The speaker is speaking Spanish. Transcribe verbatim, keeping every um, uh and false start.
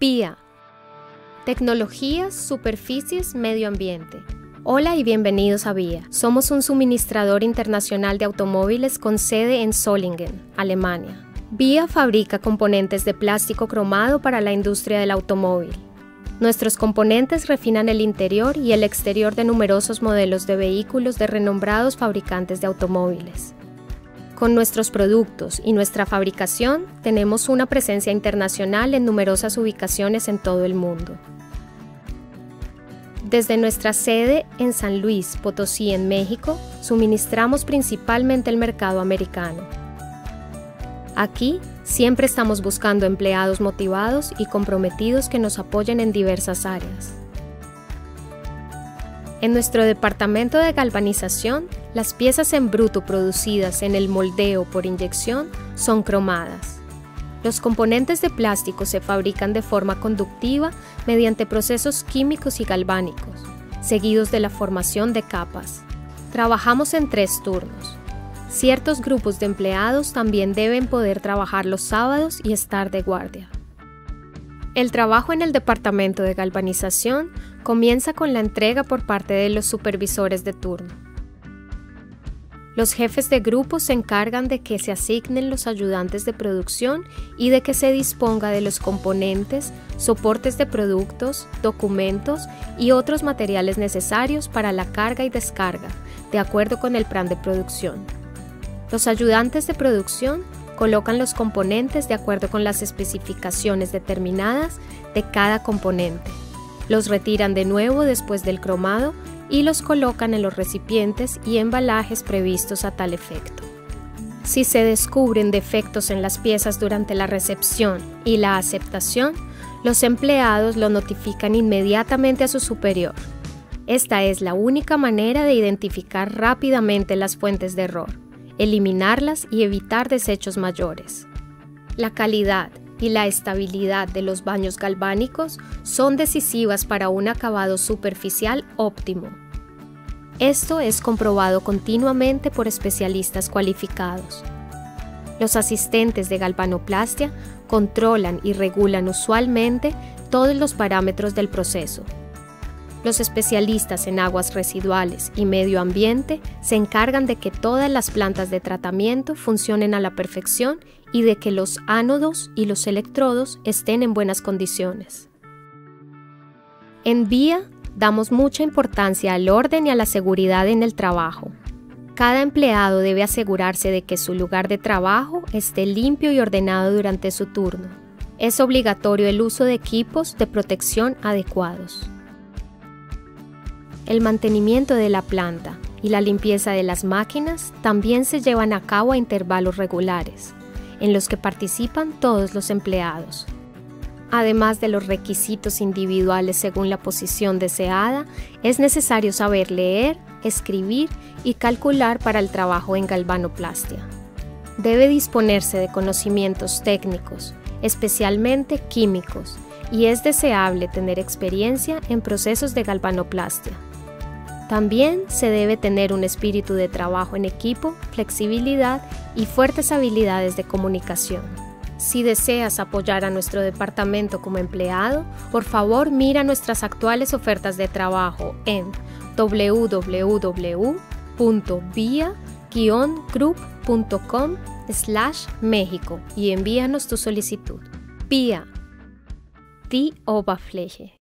V I A. Tecnologías, superficies, medio ambiente. Hola y bienvenidos a V I A. Somos un suministrador internacional de automóviles con sede en Solingen, Alemania. V I A fabrica componentes de plástico cromado para la industria del automóvil. Nuestros componentes refinan el interior y el exterior de numerosos modelos de vehículos de renombrados fabricantes de automóviles. Con nuestros productos y nuestra fabricación, tenemos una presencia internacional en numerosas ubicaciones en todo el mundo. Desde nuestra sede en San Luis Potosí, en México, suministramos principalmente el mercado americano. Aquí, siempre estamos buscando empleados motivados y comprometidos que nos apoyen en diversas áreas. En nuestro departamento de galvanización, las piezas en bruto producidas en el moldeo por inyección son cromadas. Los componentes de plástico se fabrican de forma conductiva mediante procesos químicos y galvánicos, seguidos de la formación de capas. Trabajamos en tres turnos. Ciertos grupos de empleados también deben poder trabajar los sábados y estar de guardia. El trabajo en el departamento de galvanización comienza con la entrega por parte de los supervisores de turno. Los jefes de grupo se encargan de que se asignen los ayudantes de producción y de que se disponga de los componentes, soportes de productos, documentos y otros materiales necesarios para la carga y descarga, de acuerdo con el plan de producción. Los ayudantes de producción colocan los componentes de acuerdo con las especificaciones determinadas de cada componente. Los retiran de nuevo después del cromado y los colocan en los recipientes y embalajes previstos a tal efecto. Si se descubren defectos en las piezas durante la recepción y la aceptación, los empleados lo notifican inmediatamente a su superior. Esta es la única manera de identificar rápidamente las fuentes de error, eliminarlas y evitar desechos mayores. La calidad y la estabilidad de los baños galvánicos son decisivas para un acabado superficial óptimo. Esto es comprobado continuamente por especialistas cualificados. Los asistentes de galvanoplastia controlan y regulan usualmente todos los parámetros del proceso. Los especialistas en aguas residuales y medio ambiente se encargan de que todas las plantas de tratamiento funcionen a la perfección y de que los ánodos y los electrodos estén en buenas condiciones. En V I A damos mucha importancia al orden y a la seguridad en el trabajo. Cada empleado debe asegurarse de que su lugar de trabajo esté limpio y ordenado durante su turno. Es obligatorio el uso de equipos de protección adecuados. El mantenimiento de la planta y la limpieza de las máquinas también se llevan a cabo a intervalos regulares, en los que participan todos los empleados. Además de los requisitos individuales según la posición deseada, es necesario saber leer, escribir y calcular para el trabajo en galvanoplastia. Debe disponerse de conocimientos técnicos, especialmente químicos, y es deseable tener experiencia en procesos de galvanoplastia. También se debe tener un espíritu de trabajo en equipo, flexibilidad y fuertes habilidades de comunicación. Si deseas apoyar a nuestro departamento como empleado, por favor mira nuestras actuales ofertas de trabajo en w w w punto via guion group punto com slash México y envíanos tu solicitud. V I A, die Oberfläche.